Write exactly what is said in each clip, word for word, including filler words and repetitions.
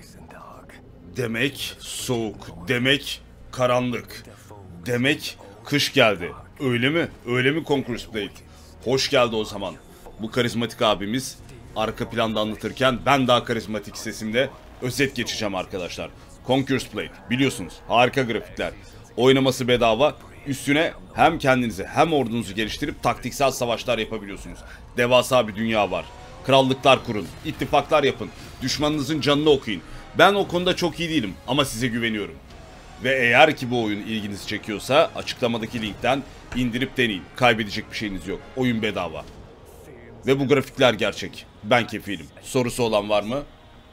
Demek soğuk, demek karanlık, demek kış geldi. Öyle mi? Öyle mi Conqueror's Blade? Hoş geldi o zaman. Bu karizmatik abimiz arka planda anlatırken ben daha karizmatik sesimle özet geçeceğim arkadaşlar. Conqueror's Blade biliyorsunuz harika grafikler. Oynaması bedava. Üstüne hem kendinizi hem ordunuzu geliştirip taktiksel savaşlar yapabiliyorsunuz. Devasa bir dünya var. Krallıklar kurun, ittifaklar yapın, düşmanınızın canını okuyun. Ben o konuda çok iyi değilim ama size güveniyorum. Ve eğer ki bu oyun ilginizi çekiyorsa açıklamadaki linkten indirip deneyin. Kaybedecek bir şeyiniz yok. Oyun bedava. Ve bu grafikler gerçek. Ben kefilim. Sorusu olan var mı?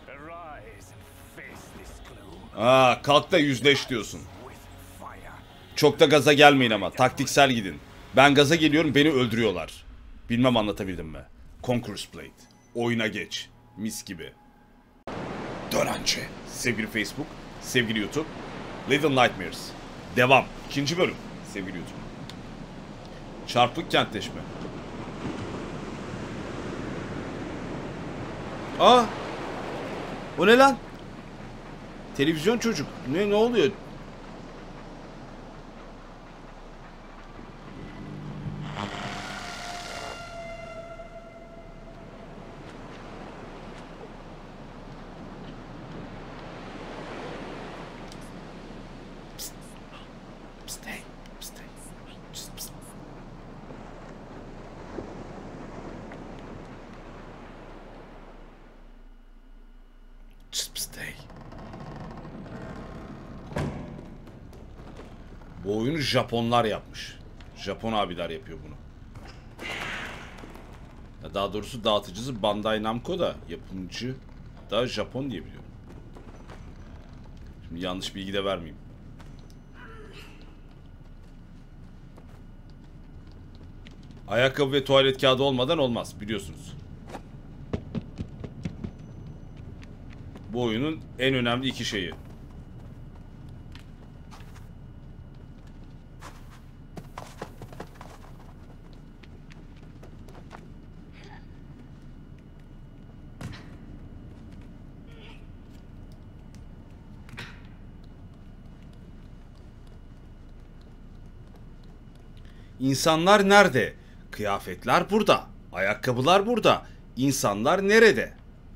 Aa, kalk da yüzleş diyorsun. Çok da gaza gelmeyin ama. Taktiksel gidin. Ben gaza geliyorum, beni öldürüyorlar. Bilmem anlatabildim mi? Conqueror's Blade. Oyuna geç. Mis gibi. Dönence. Sevgili Facebook, sevgili YouTube. Little Nightmares. Devam. İkinci bölüm. Sevgili YouTube. Çarpık kentleşme. Aa! O ne lan? Televizyon çocuk. Ne ne oluyor? Bu oyunu Japonlar yapmış. Japon abiler yapıyor bunu. Daha doğrusu dağıtıcısı Bandai Namco da, yapımcı da Japon diye biliyorum. Şimdi yanlış bilgi de vermeyeyim. Ayakkabı ve tuvalet kağıdı olmadan olmaz biliyorsunuz. Bu oyunun en önemli iki şeyi. İnsanlar nerede? Kıyafetler burada. Ayakkabılar burada. İnsanlar nerede?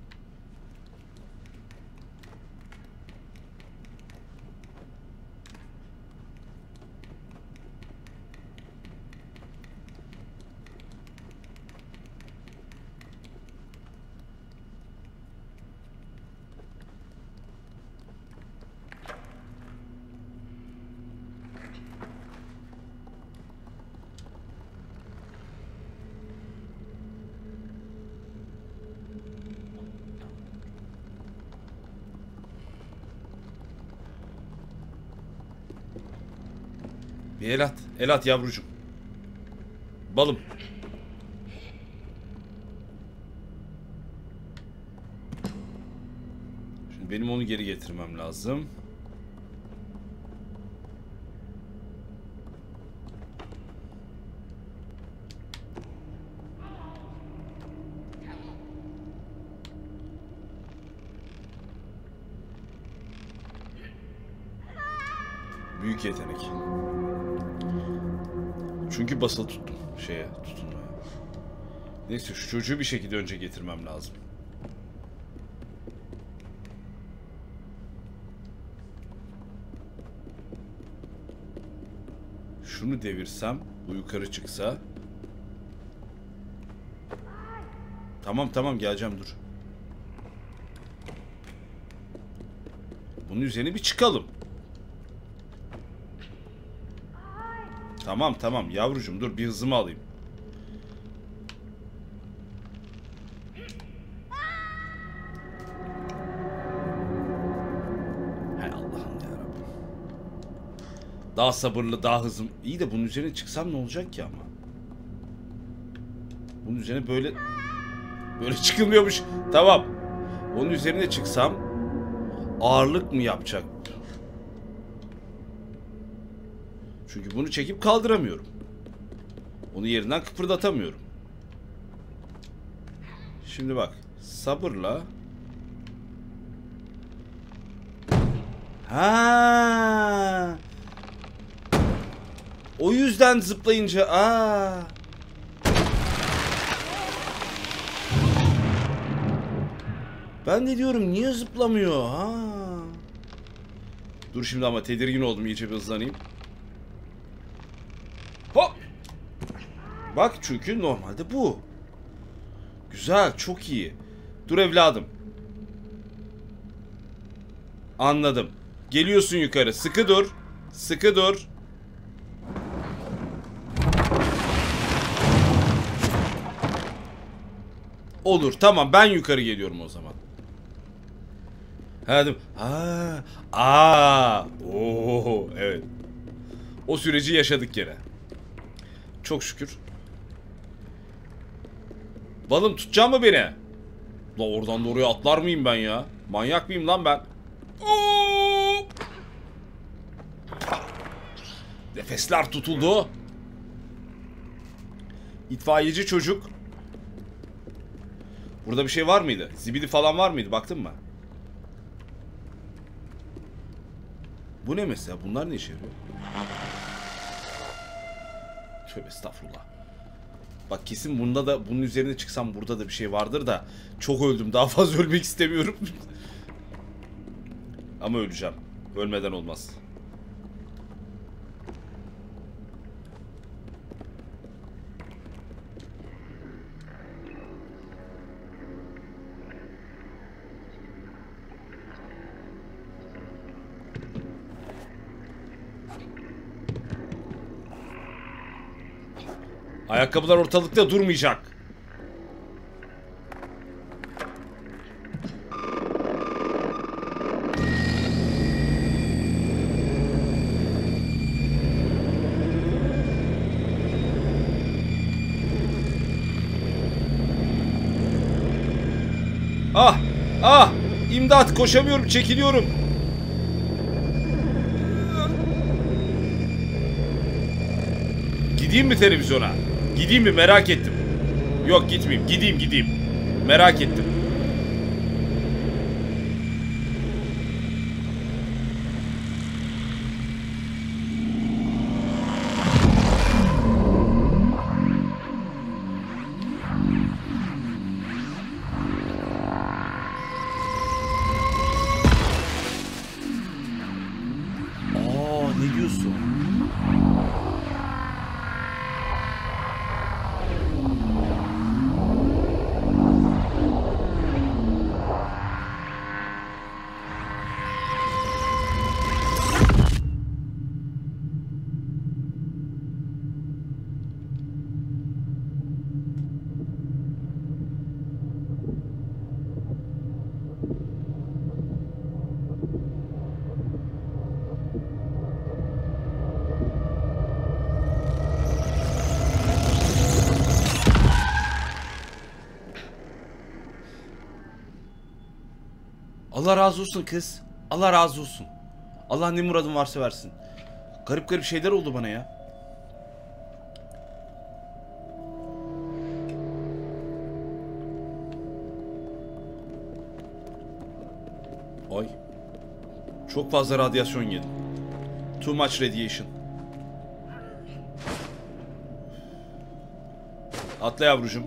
Bir el at. El at yavrucuğum. Balım. Şimdi benim onu geri getirmem lazım. Büyük yetenek. Çünkü basılı tuttum şeye, tutunmaya. Neyse şu çocuğu bir şekilde önce getirmem lazım. Şunu devirsem, bu yukarı çıksa. Tamam tamam geleceğim dur. Bunun üzerine bir çıkalım. Tamam tamam yavrucuğum dur bir hızımı alayım. Hay Allah'ım yarabbim. Daha sabırlı daha hızım. İyi de bunun üzerine çıksam ne olacak ki ama? Bunun üzerine böyle böyle çıkılmıyormuş. Tamam. Onun üzerine çıksam ağırlık mı yapacak? Çünkü bunu çekip kaldıramıyorum. Onu yerinden kıpırdatamıyorum. Şimdi bak. Sabırla. Ha. O yüzden zıplayınca aa. Ben de diyorum niye zıplamıyor? Ha. Dur şimdi ama tedirgin oldum, iyice bir hızlanayım. Hop. Bak çünkü normalde bu. Güzel, çok iyi. Dur evladım. Anladım. Geliyorsun yukarı. Sıkı dur. Sıkı dur. Olur. Tamam. Ben yukarı geliyorum o zaman. Hadi. Aa. Aa. Oo. Evet. O süreci yaşadık gene. Çok şükür. Balım tutacak mı beni? La oradan doğruya atlar mıyım ben ya? Manyak mıyım lan ben? Oo! Nefesler tutuldu. İtfaiyeci çocuk. Burada bir şey var mıydı? Zibidi falan var mıydı? Baktın mı? Bu ne mesela? Bunlar ne işe yarıyor? Tövbe estağfurullah. Bak kesin bunda da, bunun üzerine çıksam burada da bir şey vardır da çok öldüm. Daha fazla ölmek istemiyorum. Ama öleceğim. Ölmeden olmaz. Ayakkabılar ortalıkta durmayacak. Ah! Ah! İmdat! Koşamıyorum, çekiliyorum. Gideyim mi televizyona? Gideyim mi? Merak ettim. Yok gitmeyeyim. Gideyim gideyim. Merak ettim. Aa, ne diyorsun? Allah razı olsun kız. Allah razı olsun. Allah ne muradın varsa versin. Garip garip şeyler oldu bana ya. Ay. Çok fazla radyasyon yedim. Too much radiation. Atla yavrucuğum.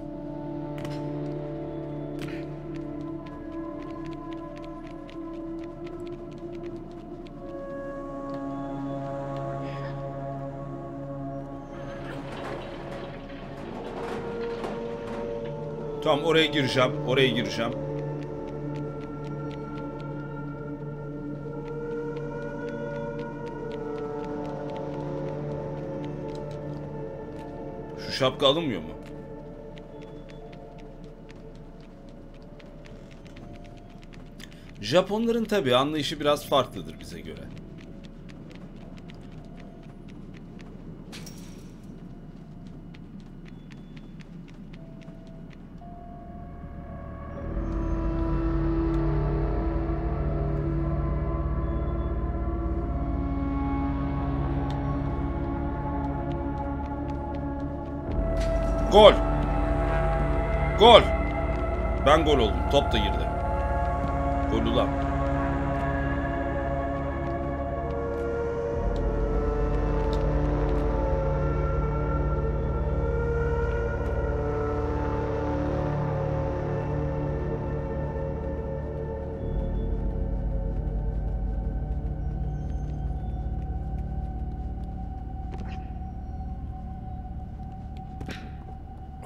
Tamam, oraya gireceğim. Oraya gireceğim. Şu şapka alınmıyor mu? Japonların tabii anlayışı biraz farklıdır bize göre. Gol. Gol. Ben gol oldum. Top da girdi. Gol ulan.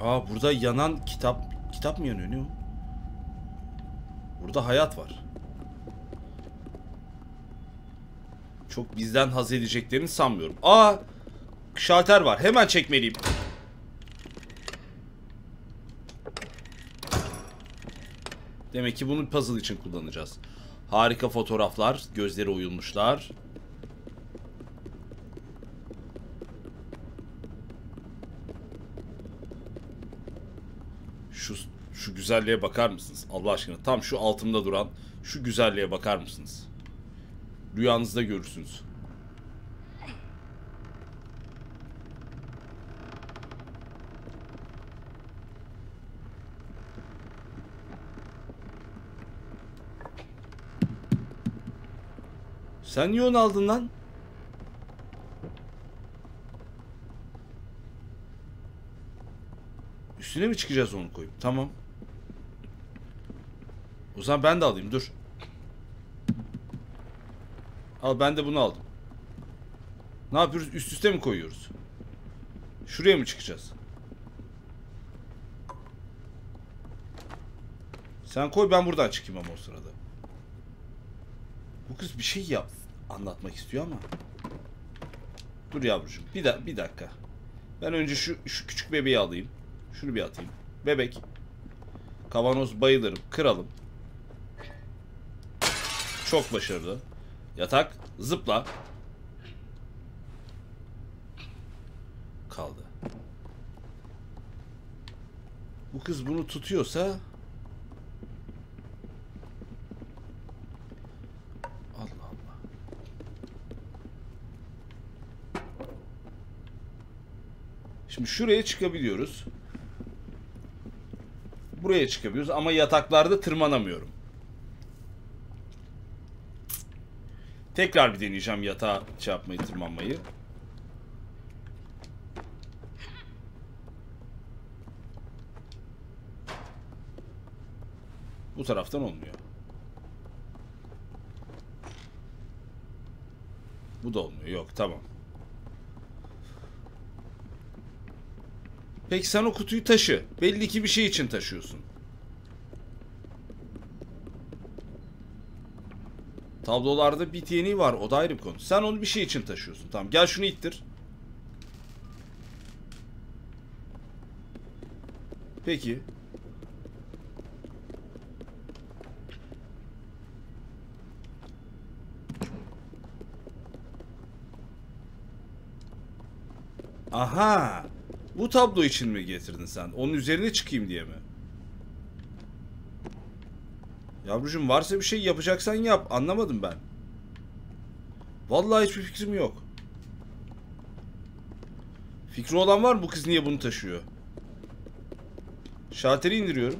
Aa, burada yanan kitap. Kitap mı yanıyor, ne o? Burada hayat var. Çok bizden haz edeceklerini sanmıyorum. Aa, şalter var. Hemen çekmeliyim. Demek ki bunu puzzle için kullanacağız. Harika fotoğraflar. Gözleri oyulmuşlar. Şu, şu güzelliğe bakar mısınız? Allah aşkına. Tam şu altımda duran şu güzelliğe bakar mısınız? Rüyanızda görürsünüz. Sen niye onu aldın lan? Üstüne mi çıkacağız onu koyup? Tamam. O zaman ben de alayım, dur. Al, ben de bunu aldım. Ne yapıyoruz? Üst üste mi koyuyoruz? Şuraya mı çıkacağız? Sen koy, ben buradan çıkayım ama o sırada. Bu kız bir şey yap anlatmak istiyor ama. Dur yavrucuğum. Bir, da bir dakika. Ben önce şu, şu küçük bebeği alayım. Şunu bir atayım. Bebek. Kavanoz bayılırım. Kıralım. Çok başarılı. Yatak. Zıpla. Kaldı. Bu kız bunu tutuyorsa... Allah Allah. Şimdi şuraya çıkabiliyoruz. Buraya çıkabiliyoruz ama yataklarda tırmanamıyorum. Tekrar bir deneyeceğim yatağa şey yapmayı, tırmanmayı. Bu taraftan olmuyor. Bu da olmuyor. Yok, tamam. Peki sen o kutuyu taşı. Belli ki bir şey için taşıyorsun. Tablolarda bit yeniği var. O da ayrı bir konu. Sen onu bir şey için taşıyorsun. Tamam, gel şunu ittir. Peki. Aha. Bu tablo için mi getirdin sen? Onun üzerine çıkayım diye mi? Yavrucuğum, varsa bir şey yapacaksan yap. Anlamadım ben. Vallahi hiçbir fikrim yok. Fikri olan var mı? Bu kız niye bunu taşıyor? Şalteri indiriyorum.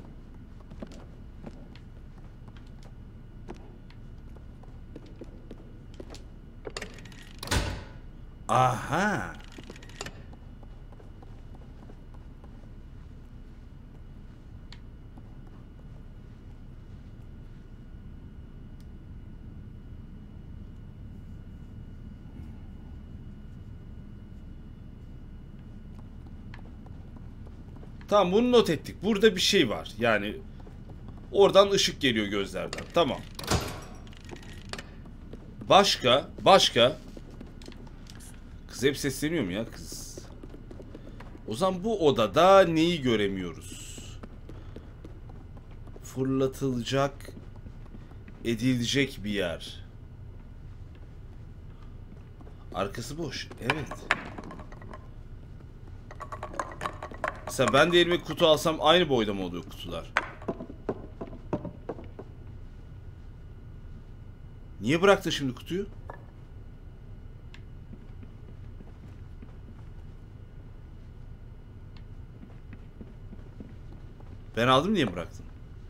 Aha. Tamam, bunu not ettik. Burada bir şey var. Yani oradan ışık geliyor gözlerden. Tamam. Başka, başka. Kız hep sesleniyor mu ya kız? O zaman bu odada neyi göremiyoruz? Fırlatılacak, edilecek bir yer. Arkası boş. Evet. Mesela ben de elime kutu alsam aynı boyda mı oluyor kutular? Niye bıraktın şimdi kutuyu? Ben aldım diye mi bıraktın?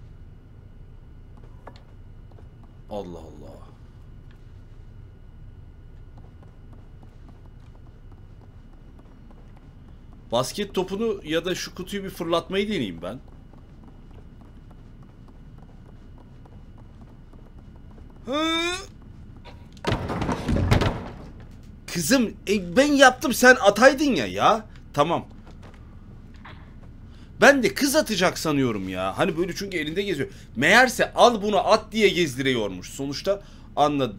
Allah Allah. Basket topunu ya da şu kutuyu bir fırlatmayı deneyeyim ben. Hı? Kızım, e, ben yaptım, sen ataydın ya ya. Tamam. Ben de kız atacak sanıyorum ya. Hani böyle çünkü elinde geziyor. Meğerse al bunu at diye gezdiriyormuş. Sonuçta anladım.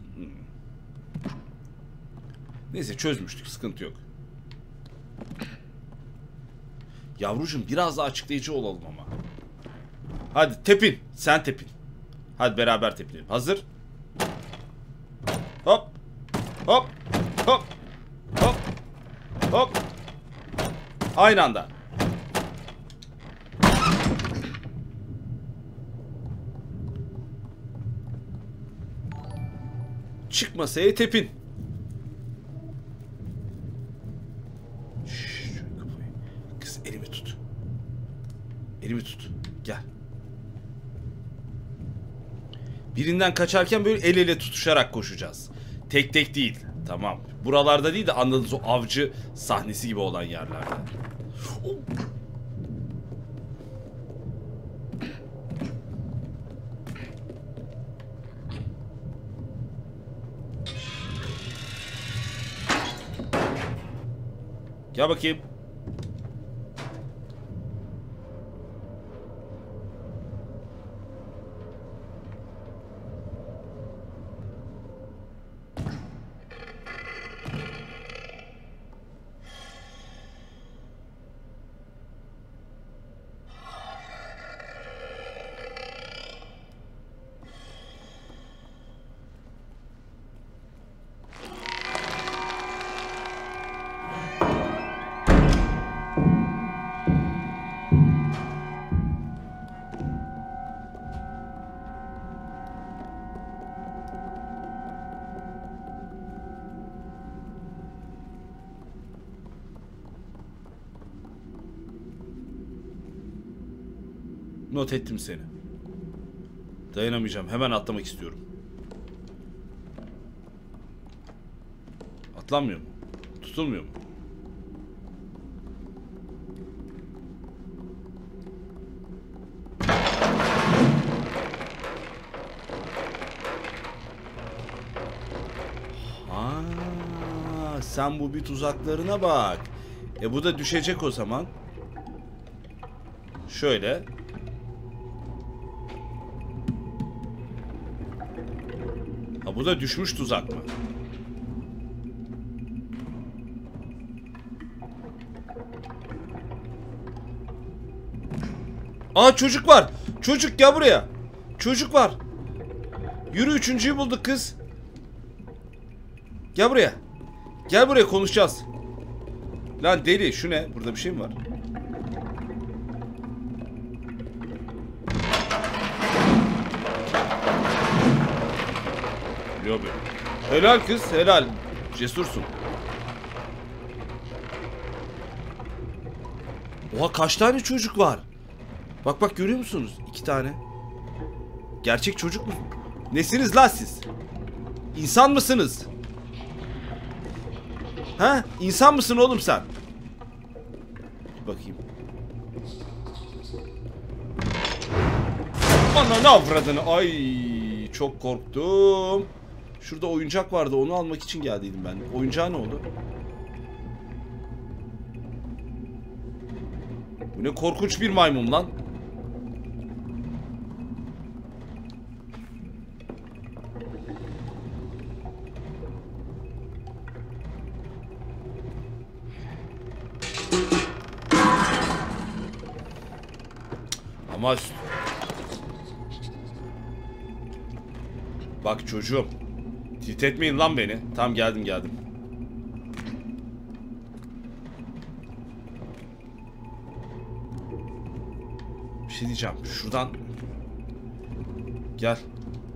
Neyse çözmüştük. Sıkıntı yok. Yavrucuğum biraz daha açıklayıcı olalım ama. Hadi tepin. Sen tepin. Hadi beraber tepinelim. Hazır. Hop. Hop. Hop. Hop. Hop. Aynı anda. Çık masaya tepin. Şşş, kız elimi tut. Elimi tut. Gel. Birinden kaçarken böyle el ele tutuşarak koşacağız. Tek tek değil. Tamam. Buralarda değil de anladığınız o avcı sahnesi gibi olan yerlerde. Oh. Gel bakayım. Not ettim seni. Dayanamayacağım. Hemen atlamak istiyorum. Atlanmıyor mu? Tutulmuyor mu? Ha, sen bu bir tuzaklarına bak. E bu da düşecek o zaman. Şöyle. Ha bu da düşmüş tuzak mı? Aa çocuk var. Çocuk gel buraya. Çocuk var. Yürü üçüncüyü bulduk kız. Gel buraya. Gel buraya konuşacağız. Lan deli şu ne? Burada bir şey mi var? Yok be. Helal kız helal. Cesursun. Oha kaç tane çocuk var? Bak bak görüyor musunuz? İki tane. Gerçek çocuk mu? Nesiniz lan siz? İnsan mısınız? Ha? İnsan mısın oğlum sen? Bir bakayım. Ananı avradını. Ay çok korktum. Şurada oyuncak vardı. Onu almak için geldiydim ben. Oyuncağı ne oldu? Bu ne korkunç bir maymun lan. Ama bak çocuğum. Titretmeyin lan beni. Tamam geldim geldim. Bir şey diyeceğim. Şuradan. Gel.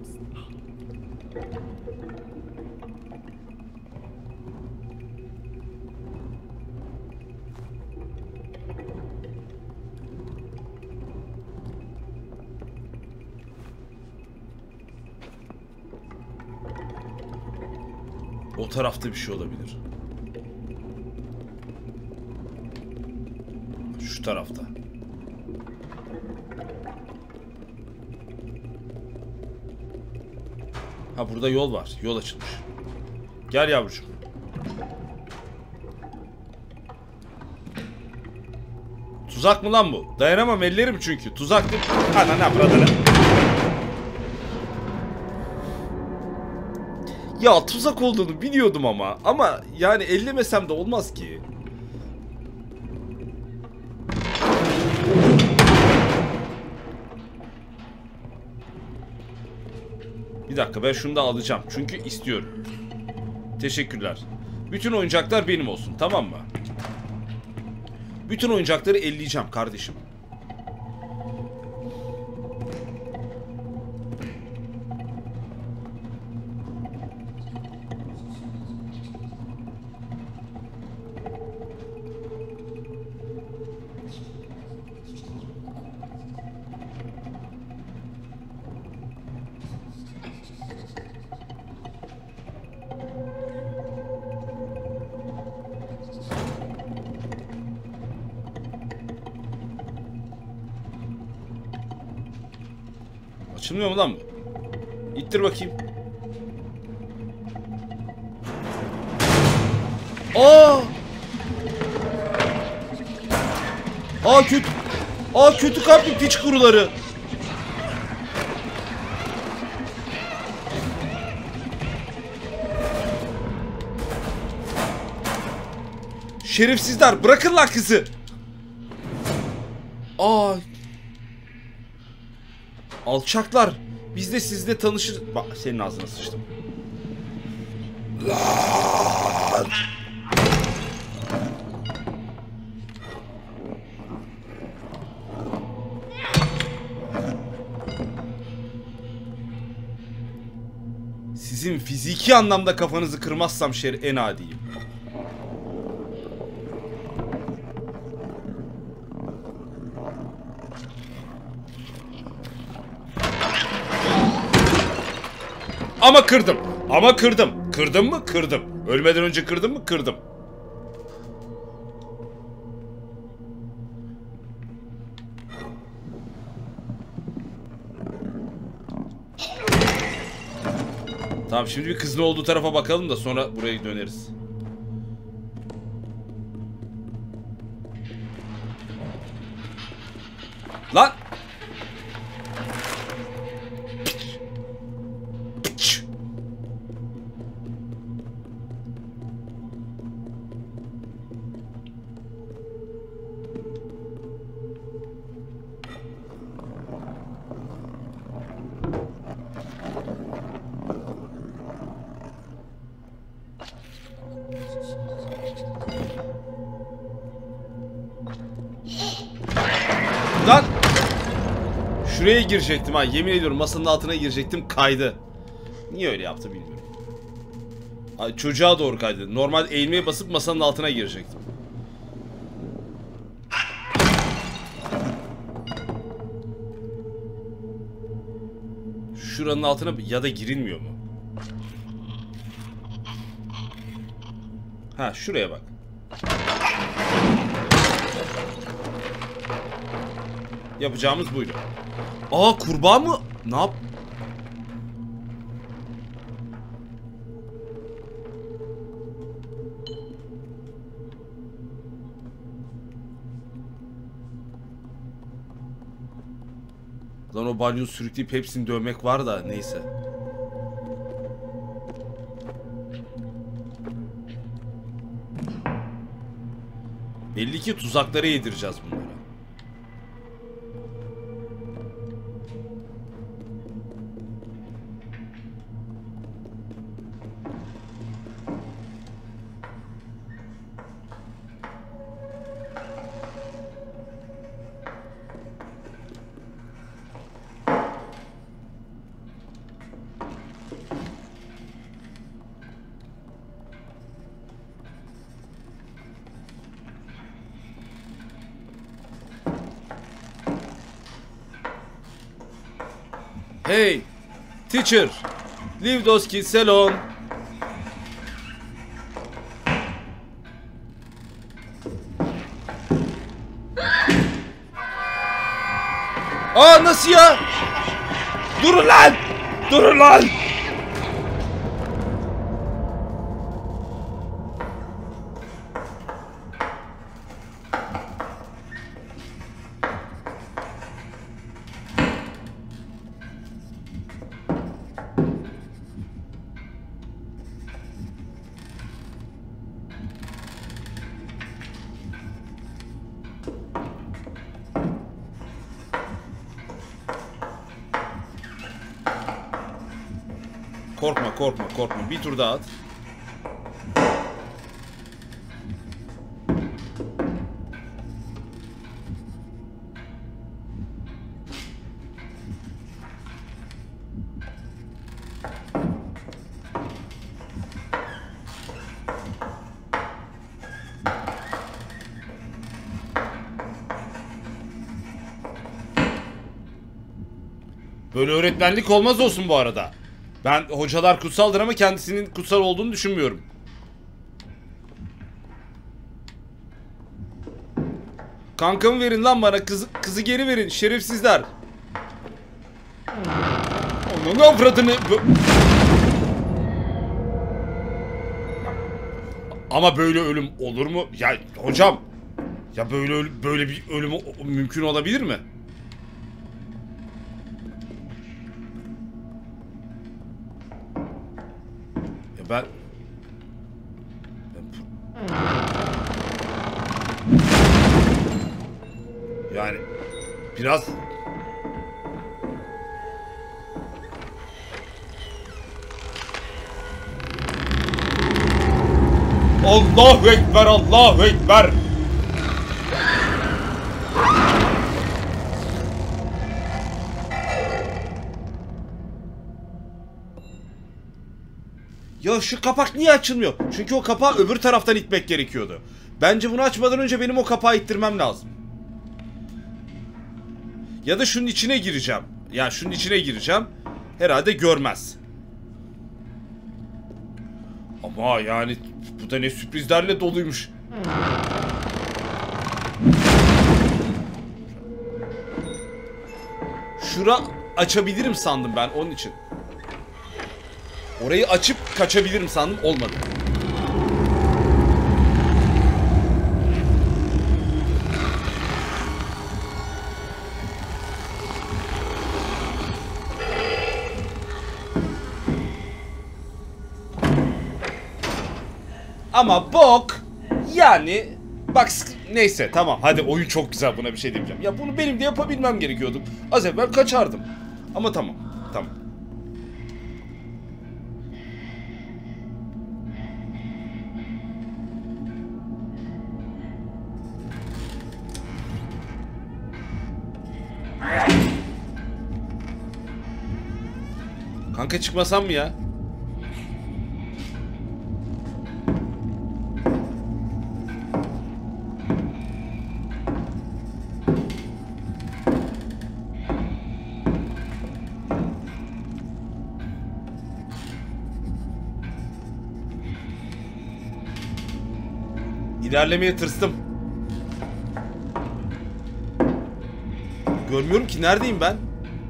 O tarafta bir şey olabilir. Şu tarafta. Ha burada yol var. Yol açılmış. Gel yavrucuğum. Tuzak mı lan bu? Dayanamam, ellerim çünkü. Tuzak değil. Anana buraları. Ya tuzak olduğunu biliyordum ama. Ama yani ellemesem de olmaz ki. Bir dakika, ben şunu da alacağım. Çünkü istiyorum. Teşekkürler. Bütün oyuncaklar benim olsun, tamam mı? Bütün oyuncakları elleyeceğim kardeşim. Açılmıyor mu lan bu? İttir bakayım. Aa! Aa kötü. Aa kötü kalpli piç kuruları. Şerefsizler, bırakın lan kızı. Aa. Alçaklar. Biz de sizle tanışır. Bak senin ağzına sıçtım. Lan. Sizin fiziki anlamda kafanızı kırmazsam şer en adiyim. Ama kırdım. Ama kırdım. Kırdım mı? Kırdım. Ölmeden önce kırdım mı? Kırdım. Tamam, şimdi bir kızın olduğu tarafa bakalım da sonra buraya döneriz. Lan! Lan! Şuraya girecektim ha, yemin ediyorum masanın altına girecektim, kaydı. Niye öyle yaptı bilmiyorum. Ay, çocuğa doğru kaydı. Normal eğilmeye basıp masanın altına girecektim. Şuranın altına ya da girilmiyor mu? Ha, şuraya bak. Yapacağımız buydu. Aa, kurbağa mı? Ne yap? Lan o balyoz sürükleyip hepsini dövmek var da neyse. Belli ki tuzaklara yedireceğiz bunları. Hey, teacher, leave those kids alone. Aa, nasıl ya? Durun lan! Durun lan! Korkma korkma korkma. Bir tur daha at. Böyle öğretmenlik olmaz olsun bu arada. Ben hocalar kutsaldır ama kendisinin kutsal olduğunu düşünmüyorum. Kankamı verin lan bana. Kızı, kızı geri verin şerefsizler. Onun avradını... Ama böyle ölüm olur mu? Ya hocam. Ya böyle böyle bir ölüm mümkün olabilir mi? Ya ben... Yani biraz... Allahu Ekber, Allahu Ekber. Ya şu kapak niye açılmıyor? Çünkü o kapağı öbür taraftan itmek gerekiyordu. Bence bunu açmadan önce benim o kapağı ittirmem lazım. Ya da şunun içine gireceğim. Ya şunun içine gireceğim. Herhalde görmez. Ama yani bu da ne sürprizlerle doluymuş. Şura açabilirim sandım ben onun için. Orayı açıp kaçabilirim sandım, olmadı. Ama bok yani bak neyse tamam hadi oyun çok güzel, buna bir şey demeyeceğim. Ya bunu benim de yapabilmem gerekiyordu. Az evvel kaçardım. Ama tamam tamam. Kanka çıkmasam mı ya? İlerlemeye tırstım. Görmüyorum ki, neredeyim ben?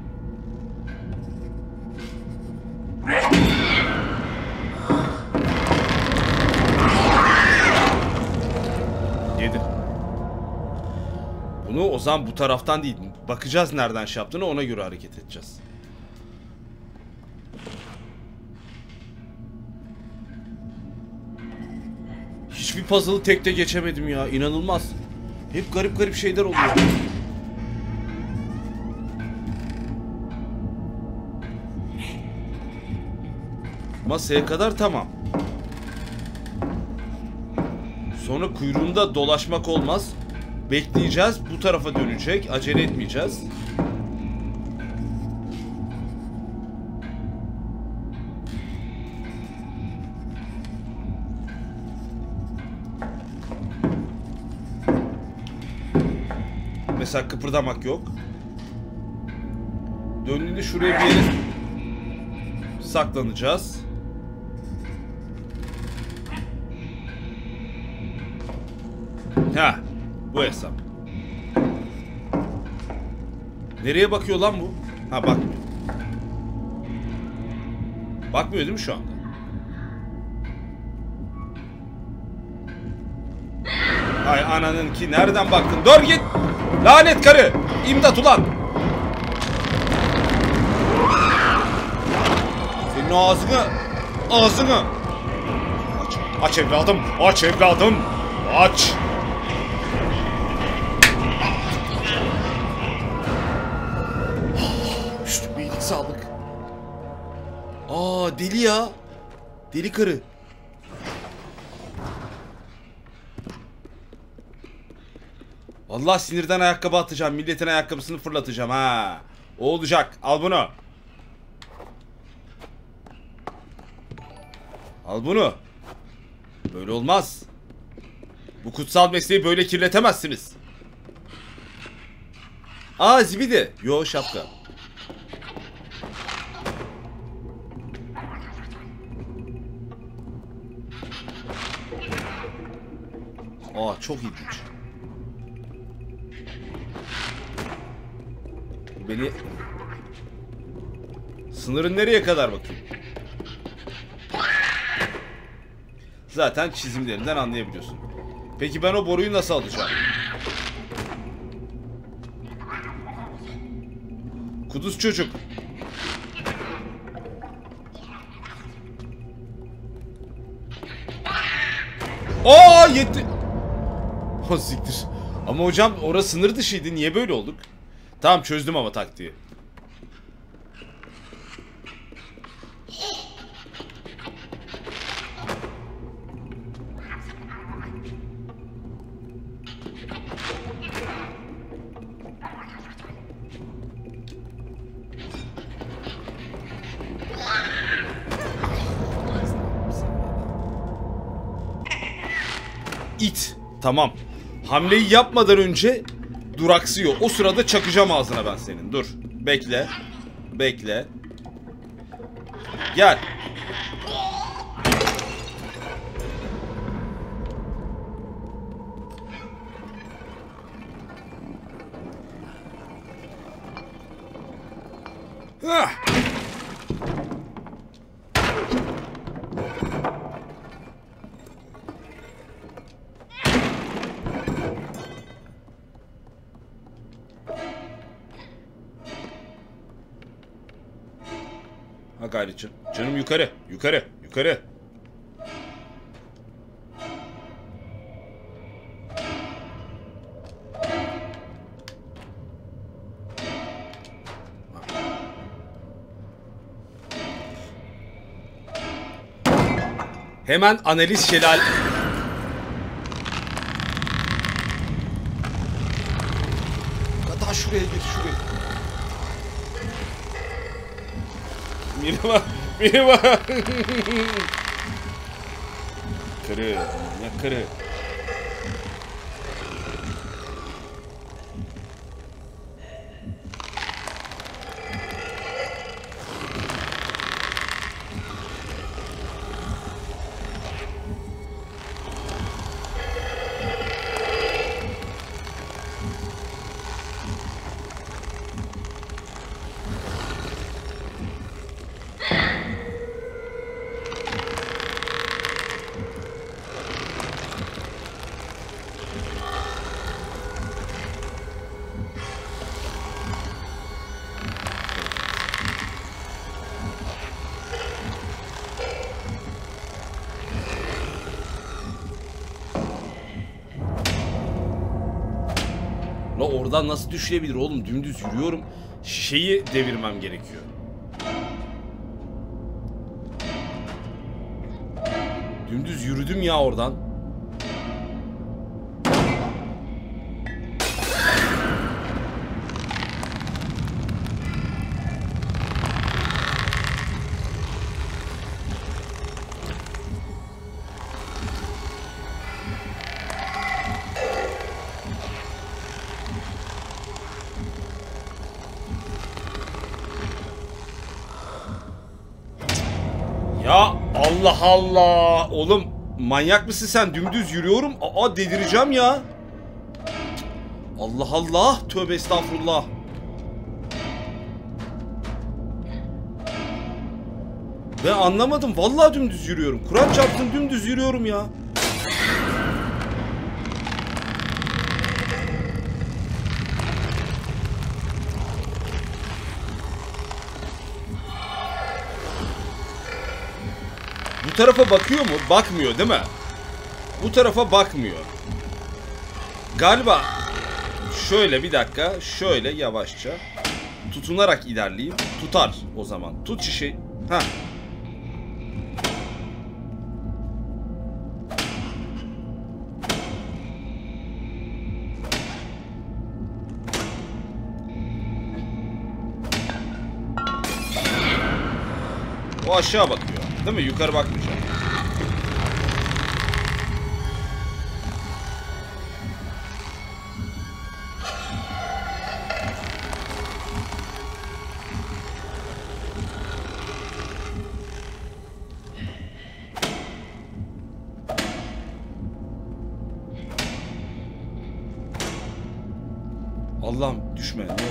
Yedi. Bunu o zaman bu taraftan değil. Bakacağız nereden şey yaptığını, ona göre hareket edeceğiz. Hiçbir puzzle'ı tek de geçemedim ya. İnanılmaz. Hep garip garip şeyler oluyor. Masaya kadar tamam. Sonra kuyruğunda dolaşmak olmaz. Bekleyeceğiz. Bu tarafa dönecek. Acele etmeyeceğiz. Mesela kıpırdamak yok. Döndüğünde şuraya bir yere saklanacağız. Ha, bu hesap. Nereye bakıyor lan bu? Ha, bakmıyor. Bakmıyor değil mi şu anda? Ay ananın ki, nereden baktın? Dur git! Lanet karı! İmdat ulan! Senin ağzını, ağzını! Aç, aç evladım, aç evladım! Aç! Üstüme iyilik sağlık. Aa, Aa deli ya. Deli karı. Vallahi sinirden ayakkabı atacağım. Milletin ayakkabısını fırlatacağım ha. O olacak. Al bunu. Al bunu. Böyle olmaz. Bu kutsal mesleği böyle kirletemezsiniz. Aa zibidi. Yo şapka. Aa çok ilginç. Beni... Sınırın nereye kadar bakayım? Zaten çizimlerinden anlayabiliyorsun. Peki ben o boruyu nasıl alacağım? Kuduz çocuk. Aa yetti. O siktir. Ama hocam orası sınır dışıydı. Niye böyle olduk? Tamam çözdüm ama taktiği. İt. Tamam. Hamleyi yapmadan önce duraksıyor. O sırada çakacağım ağzına ben senin. Dur. Bekle. Bekle. Gel. Hah. Ha gayret canım. Canım yukarı. Yukarı. Yukarı. Hemen analiz şelal. Daha şuraya gir şuraya. Biri var. Biri var. Karı. Ya karı. La oradan nasıl düşebilir oğlum? Dümdüz yürüyorum. Şişeyi devirmem gerekiyor. Dümdüz yürüdüm ya oradan. Ya Allah Allah. Oğlum manyak mısın sen? Dümdüz yürüyorum. Aa delireceğim ya. Allah Allah. Tövbe estağfurullah. Ben anlamadım. Vallahi dümdüz yürüyorum. Kur'an çarptım dümdüz yürüyorum ya. Bu tarafa bakıyor mu? Bakmıyor değil mi? Bu tarafa bakmıyor. Galiba şöyle bir dakika. Şöyle yavaşça tutunarak ilerleyeyim. Tutar o zaman. Tut şişeyi. Heh. Bu aşağı bakıyor. Değil mi? Yukarı bakmayacak. Allah'ım düşme ne olur.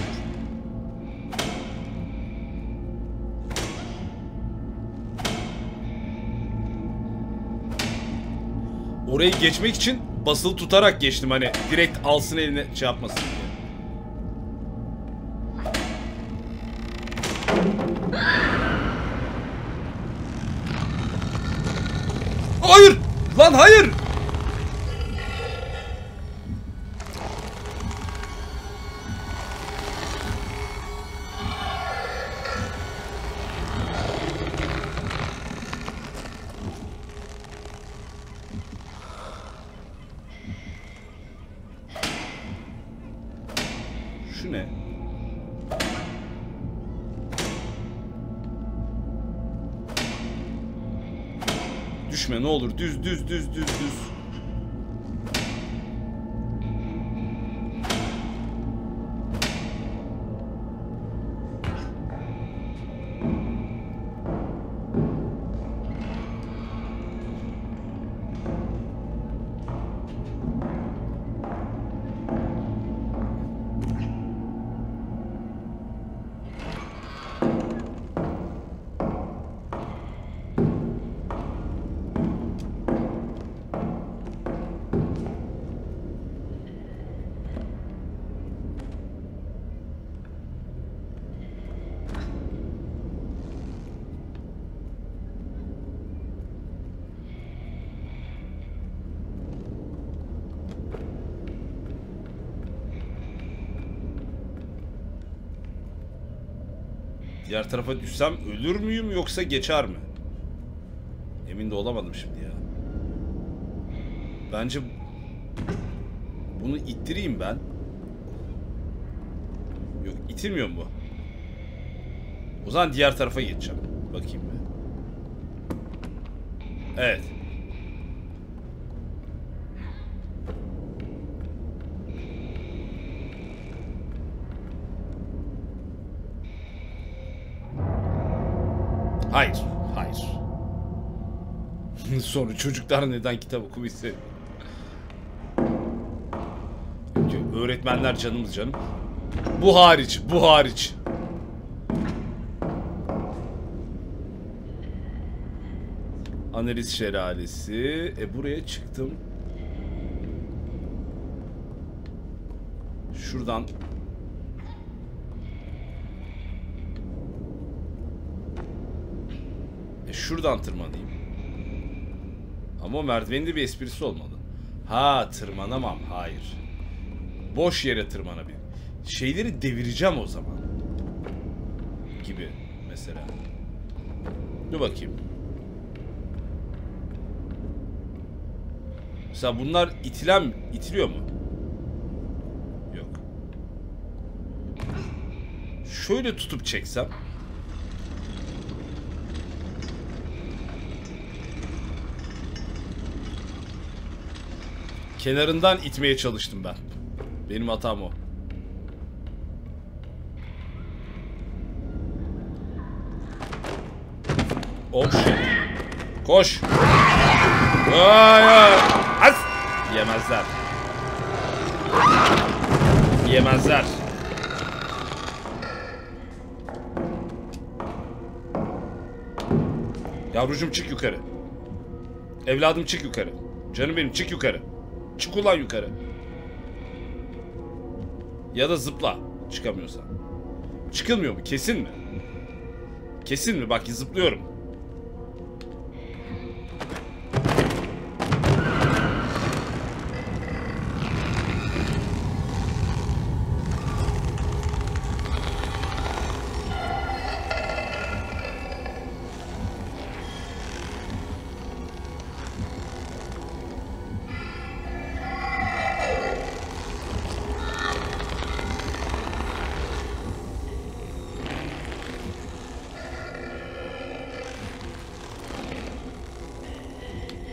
Orayı geçmek için basılı tutarak geçtim, hani direkt alsın eline şey yapmasın diye. Hayır! Lan hayır! Şu ne? Düşme ne olur. Düz düz düz düz düz. Diğer tarafa düşsem ölür müyüm yoksa geçer mi? Emin de olamadım şimdi ya. Bence bunu ittireyim ben. Yok, itilmiyor mu bu? O zaman diğer tarafa geçeceğim. Bakayım bir. Evet. Hayır, hayır. Sonra çocuklar neden kitap okumayı seviyor? Öğretmenler canımız canım. Bu hariç, bu hariç. Analiz şelalesi. E buraya çıktım. Şuradan. E şuradan tırmanayım. Ama o merdivenin de bir esprisi olmalı. Ha, tırmanamam. Hayır. Boş yere tırmanabilirim. Şeyleri devireceğim o zaman. Gibi mesela. Dur bakayım. Mesela bunlar itilen, itiliyor mu? Yok. Şöyle tutup çeksem. Kenarından itmeye çalıştım ben. Benim hatam o. Oh shit. Koş. Hayır. Az. Yemezler. Yemezler. Yavrucuğum çık yukarı. Evladım çık yukarı. Canım benim çık yukarı. Çık ulan yukarı. Ya da zıpla. Çıkamıyorsan. Çıkılmıyor mu? Kesin mi? Kesin mi? Bak zıplıyorum.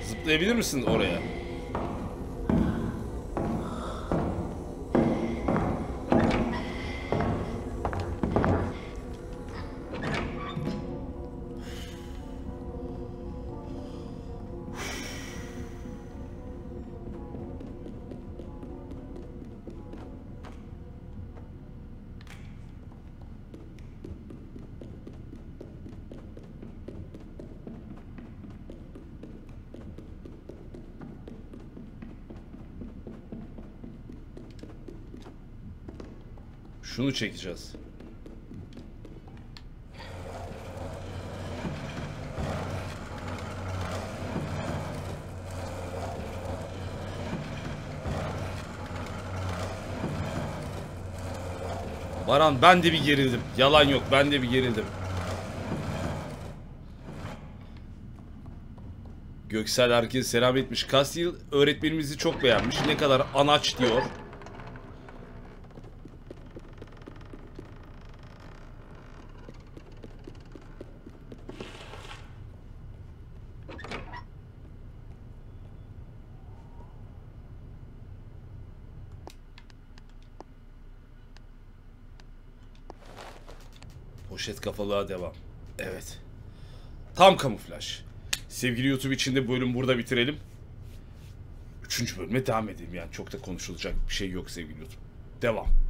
Zıplayabilir misin oraya? Şunu çekeceğiz. Baran, ben de bir gerildim. Yalan yok, ben de bir gerildim. Göksel herkese selam etmiş. Castiel öğretmenimizi çok beğenmiş. Ne kadar anaç diyor. Poşet kafalığa devam. Evet. Tam kamuflaj. Sevgili YouTube için de bölüm burada bitirelim. Üçüncü bölüme devam edelim yani. Çok da konuşulacak bir şey yok sevgili YouTube. Devam.